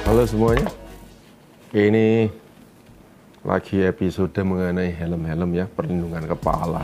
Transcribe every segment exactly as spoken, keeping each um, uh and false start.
Halo semuanya, ini lagi episode mengenai helm-helm ya, perlindungan kepala.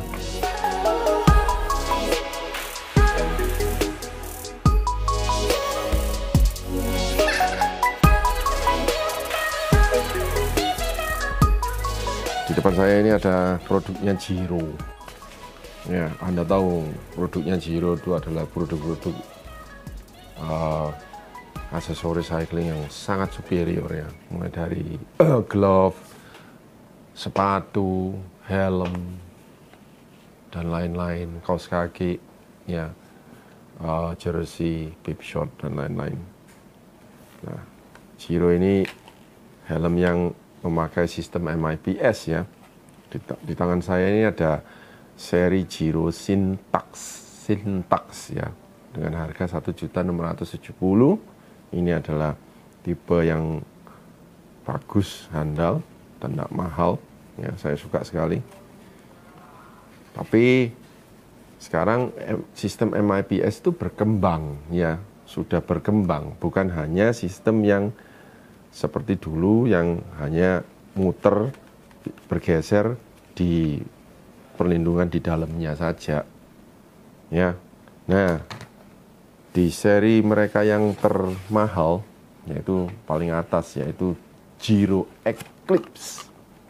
Di depan saya ini ada produknya Giro. Ya, Anda tahu produknya Giro itu adalah produk-produk uh, aksesoris cycling yang sangat superior ya, mulai dari uh, glove, sepatu, helm, dan lain-lain, kaos kaki, ya, uh, jersey, bib short dan lain-lain. Nah, Giro ini helm yang memakai sistem M I P S ya. Di, di tangan saya ini ada seri Giro Syntax, Syntax ya, dengan harga satu juta enam ratus tujuh puluh ribu. Ini adalah tipe yang bagus, handal, dan tidak mahal. Ya, saya suka sekali. Tapi sekarang sistem M I P S itu berkembang, ya, sudah berkembang. Bukan hanya sistem yang seperti dulu yang hanya muter, bergeser di perlindungan di dalamnya saja. Ya, nah. Di seri mereka yang termahal, yaitu paling atas, yaitu Giro Eclipse.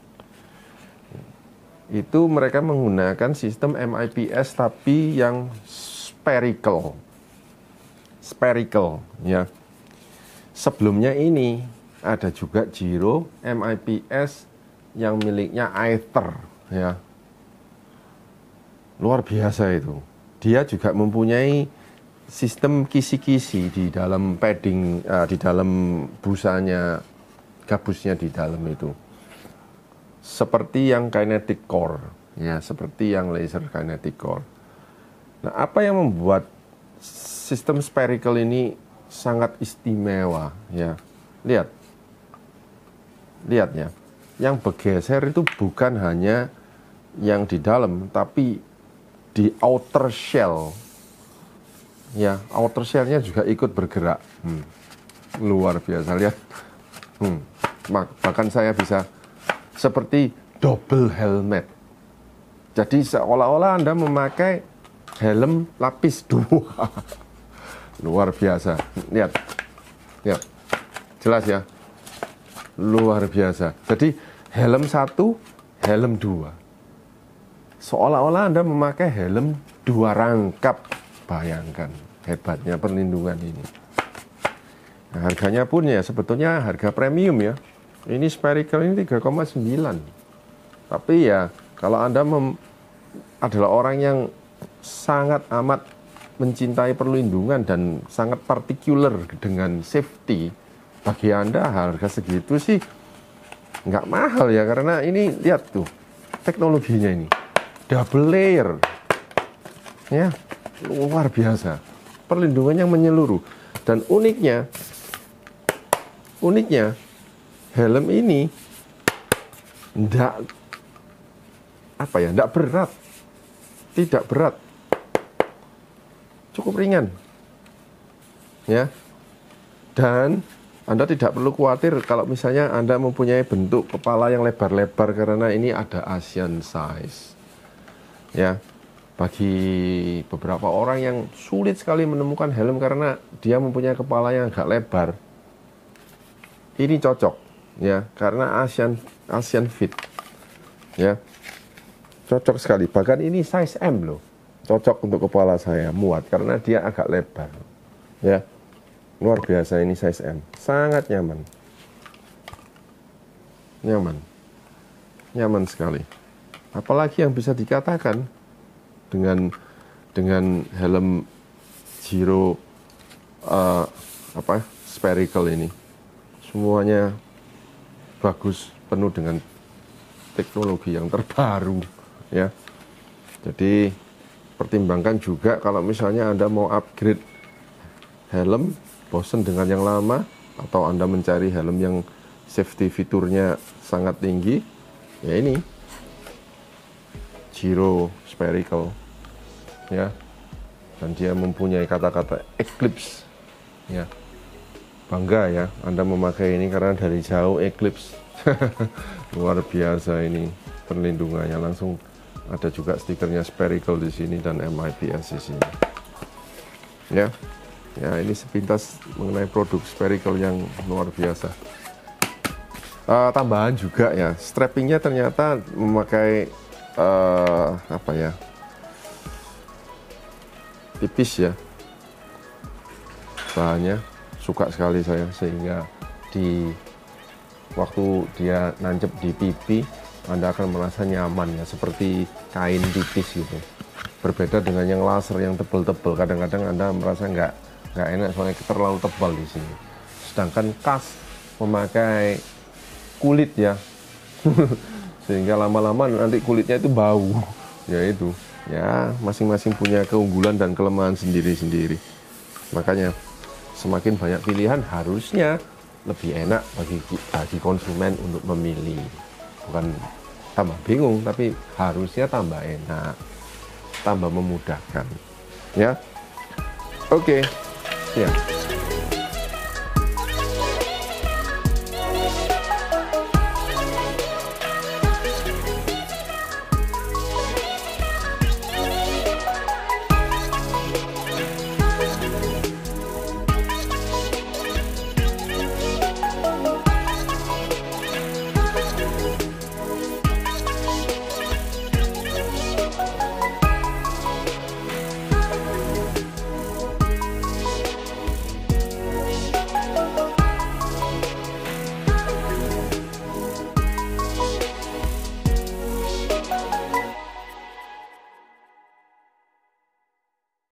Itu mereka menggunakan sistem M I P S tapi yang spherical. Spherical, ya. Sebelumnya ini ada juga Giro M I P S yang miliknya Aether, ya. Luar biasa itu. Dia juga mempunyai sistem kisi-kisi di dalam padding, uh, di dalam busanya, gabusnya di dalam itu, seperti yang kinetic core, ya, seperti yang laser kinetic core. Nah, apa yang membuat sistem spherical ini sangat istimewa, ya? Lihat, lihat ya, yang bergeser itu bukan hanya yang di dalam, tapi di outer shell. Ya, outer shell-nya juga ikut bergerak. Hmm. Luar biasa, lihat. Hmm. Bahkan saya bisa seperti double helmet. Jadi seolah-olah Anda memakai helm lapis dua. Luar biasa. Lihat. Lihat. Jelas ya? Luar biasa. Jadi helm satu, helm dua. Seolah-olah Anda memakai helm dua rangkap. Bayangkan hebatnya perlindungan ini. Nah, harganya pun ya sebetulnya harga premium ya. Ini spherical ini tiga koma sembilan. Tapi ya kalau Anda mem adalah orang yang sangat amat mencintai perlindungan dan sangat partikular dengan safety, bagi Anda harga segitu sih nggak mahal ya, karena ini lihat tuh teknologinya ini double layer ya. Luar biasa, perlindungan yang menyeluruh. Dan uniknya, uniknya helm ini ndak apa ya, ndak berat, tidak berat, cukup ringan, ya. Dan Anda tidak perlu khawatir kalau misalnya Anda mempunyai bentuk kepala yang lebar-lebar, karena ini ada Asian size, ya. Bagi beberapa orang yang sulit sekali menemukan helm karena dia mempunyai kepala yang agak lebar, ini cocok ya, karena Asian Asian fit ya, cocok sekali. Bahkan ini size M loh, cocok untuk kepala saya, muat karena dia agak lebar ya. Luar biasa, ini size M, sangat nyaman, nyaman, nyaman sekali. Apalagi yang bisa dikatakan dengan dengan helm Giro uh, apa spherical ini, semuanya bagus, penuh dengan teknologi yang terbaru ya. Jadi pertimbangkan juga kalau misalnya Anda mau upgrade helm, bosan dengan yang lama, atau Anda mencari helm yang safety fiturnya sangat tinggi, ya ini Giro spherical ya, dan dia mempunyai kata-kata Eclipse ya. bangga ya Anda memakai ini karena dari jauh Eclipse. Luar biasa ini perlindungannya, langsung ada juga stikernya spherical di sini dan M I P S di sini. Ya, ya ini sepintas mengenai produk spherical yang luar biasa. Uh, tambahan juga ya, strappingnya ternyata memakai uh, apa ya, tipis ya, bahannya suka sekali saya, sehingga di waktu dia nancep di pipi Anda akan merasa nyaman ya, seperti kain tipis gitu. Berbeda dengan yang laser yang tebal-tebal, kadang-kadang Anda merasa nggak nggak enak soalnya terlalu tebal di sini. Sedangkan kas memakai kulit ya, sehingga lama-lama nanti kulitnya itu bau. Ya itu, ya masing-masing punya keunggulan dan kelemahan sendiri-sendiri. Makanya semakin banyak pilihan harusnya lebih enak bagi bagi konsumen untuk memilih. Bukan tambah bingung, tapi harusnya tambah enak, tambah memudahkan. Ya, oke, okay. Ya.